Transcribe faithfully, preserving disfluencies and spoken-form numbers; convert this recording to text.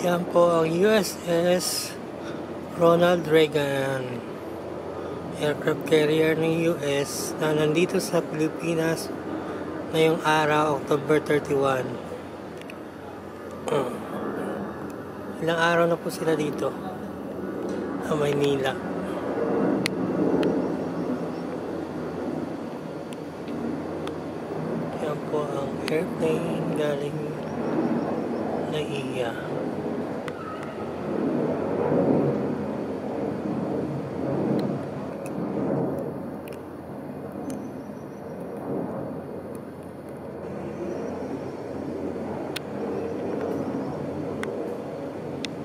Yan po ang U S S Ronald Reagan, aircraft carrier ng U S na nandito sa Pilipinas ngayong araw, October thirty-one. Ilang araw na po sila dito sa Manila. Yan po ang airplane galing na iya.